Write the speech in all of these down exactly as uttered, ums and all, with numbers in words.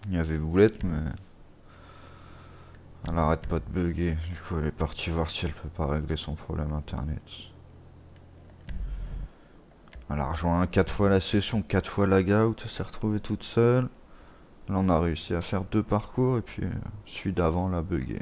Il y avait Boulette, mais elle arrête pas de bugger. Du coup, elle est partie voir si elle peut pas régler son problème internet. Elle a rejoint quatre fois la session, quatre fois la out, elle s'est retrouvée toute seule. Là, on a réussi à faire deux parcours et puis euh, celui d'avant l'a bugué.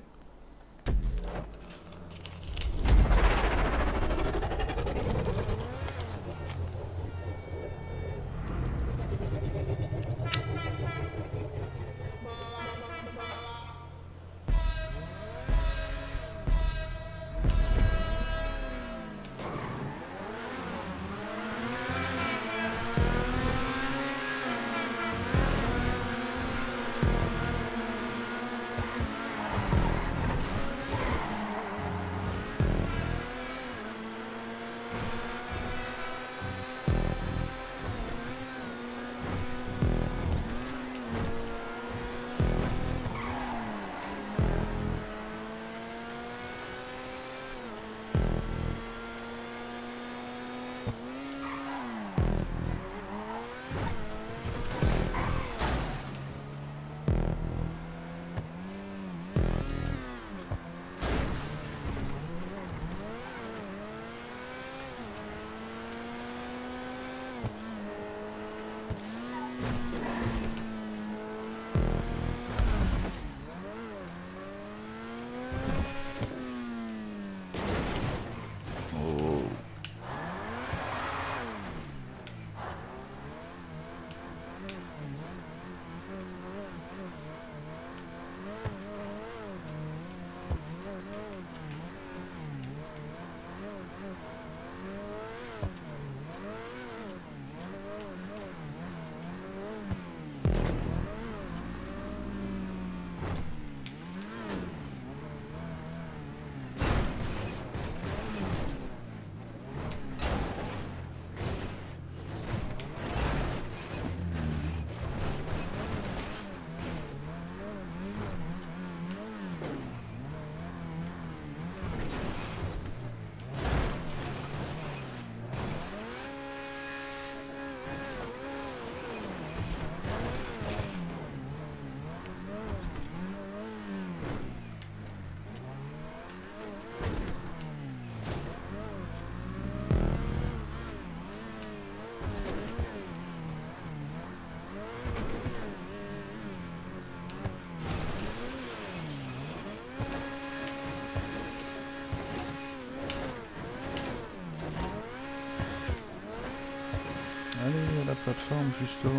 Allez, à la plateforme justement.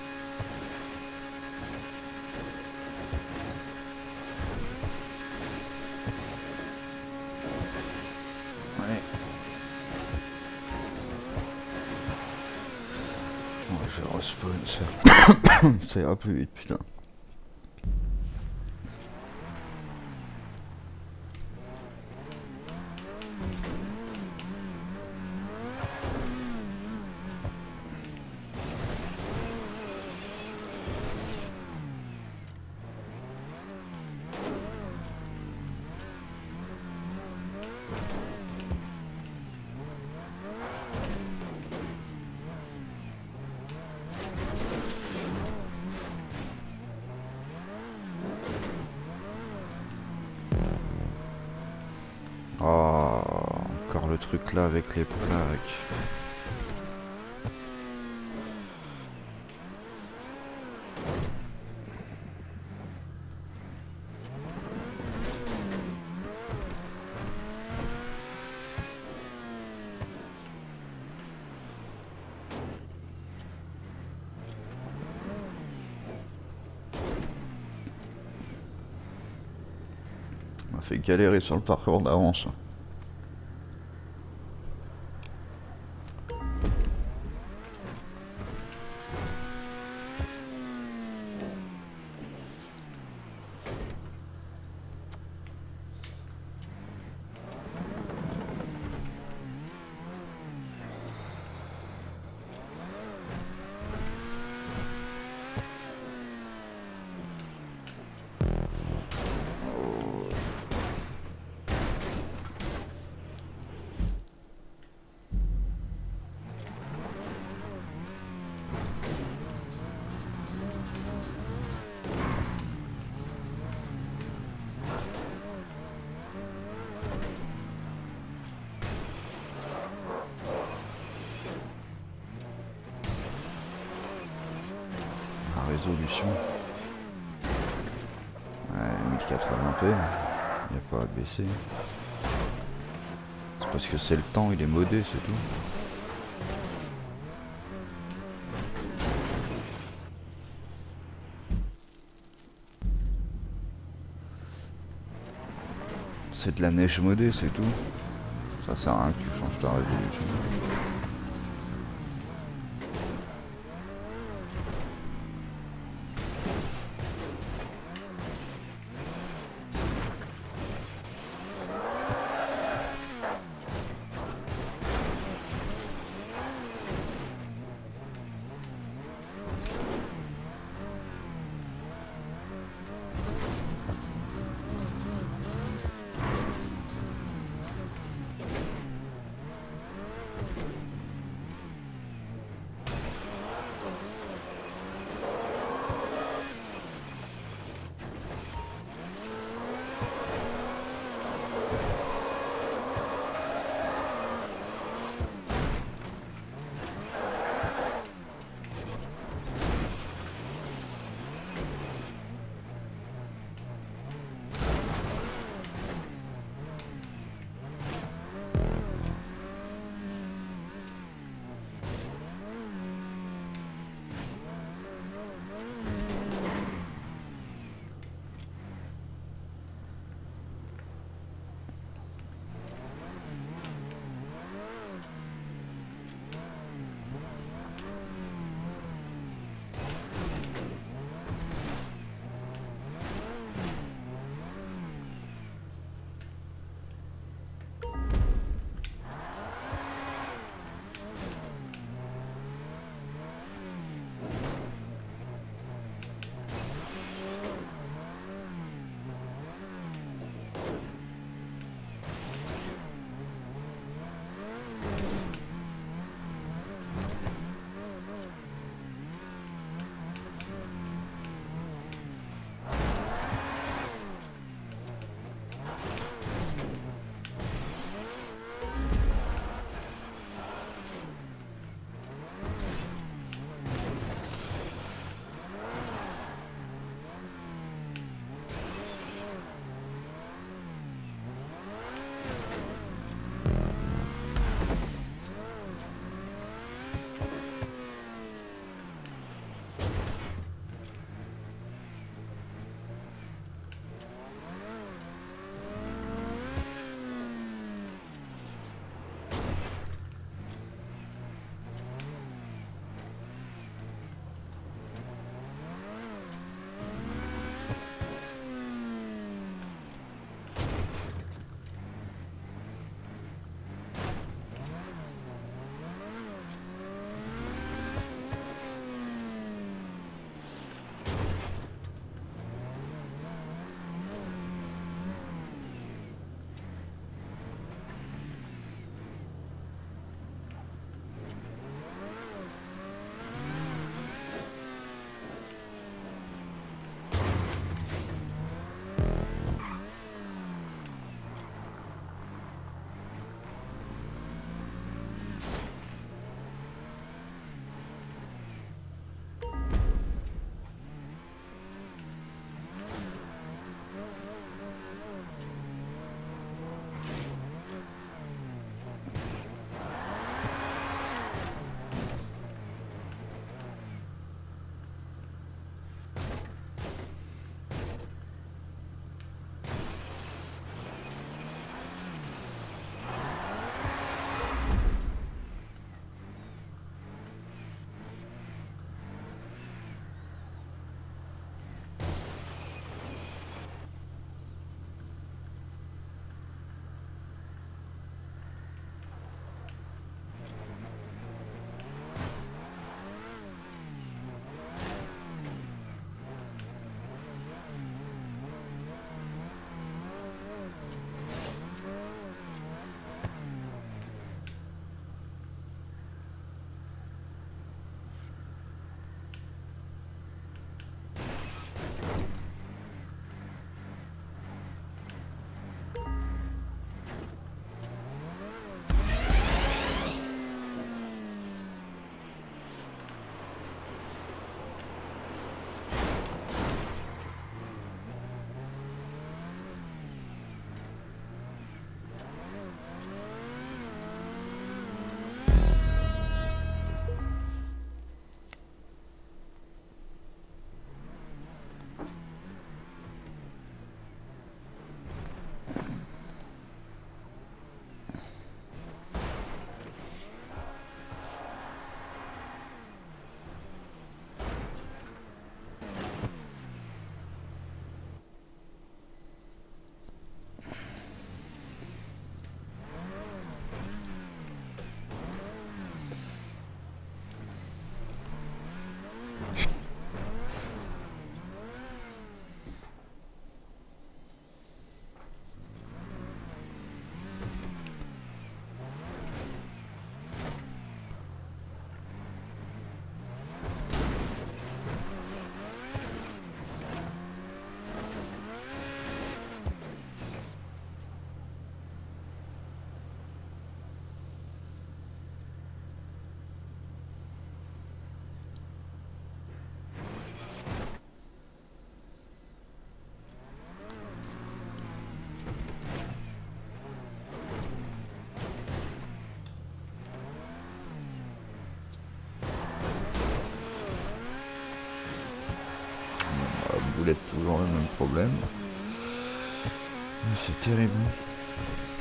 Allez. Bon, je vais respawn, ça. Ça ira plus vite, putain. Oh, encore le truc là avec les plaques. On m'a fait galérer sur le parcours d'avance. résolution. Ouais, mille quatre-vingts p, il n'y a pas à baisser. C'est parce que c'est le temps, il est modé, c'est tout. C'est de la neige modée, c'est tout. Ça sert à rien que tu changes ta résolution. roulette, toujours le même problème. C'est terrible.